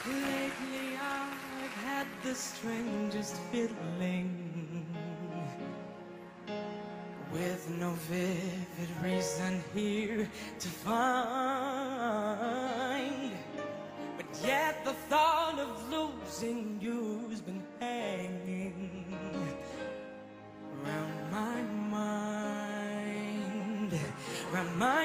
Lately I've had the strangest feeling, with no vivid reason here to find. But yet the thought of losing you's been hanging round my mind, round my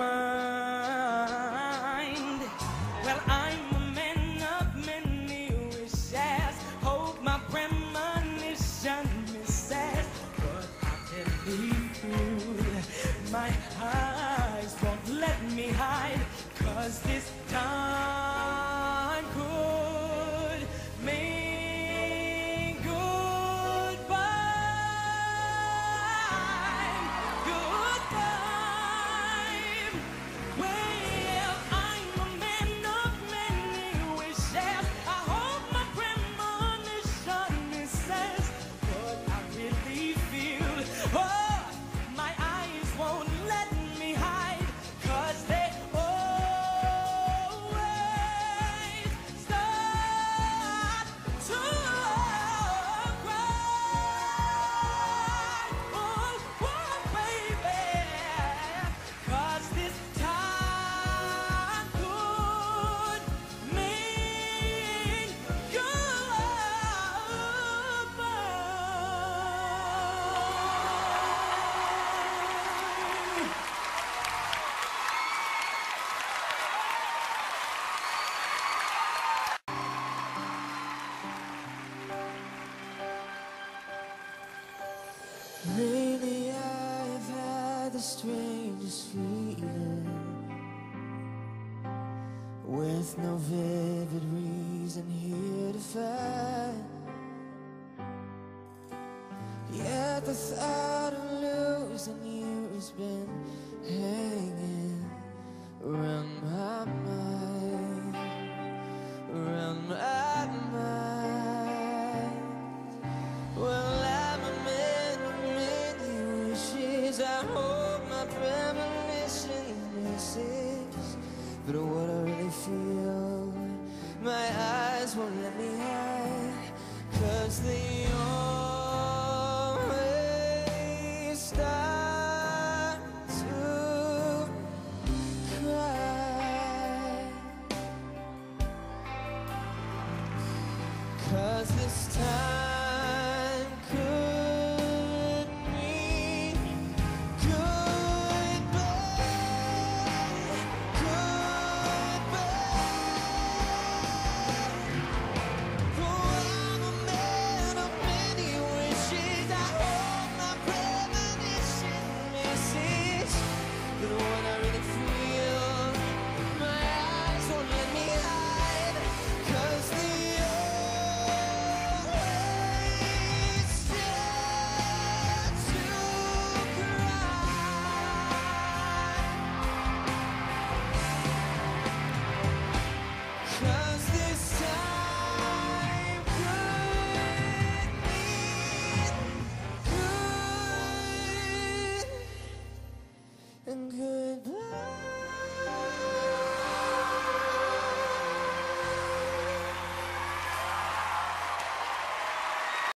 mind. Well, I'm a man of many wishes, hope my premonition misses, but I believe you. My eyes won't let me hide, 'cause this time could mean goodbye, goodbye. Well, I'm a man of many wishes, I hope my premonition misses, but I really feel, oh, my eyes won't let me hide, 'cause they always start to cry. Oh, oh, baby, 'cause this time could mean goodbye. Lately I've had the strangest feeling, with no vivid reason here to find. Yet the thought of losing you has been hanging around my mind, around my mind. Well, I'm a man of many wishes, I hope my premonition misses, but what I really feel, my eyes won't let me hide, 'cause they always start to cry. 'Cause this time could mean goodbye, goodbye. Oh, I'm a man of many wishes, I hope my premonition misses, but what I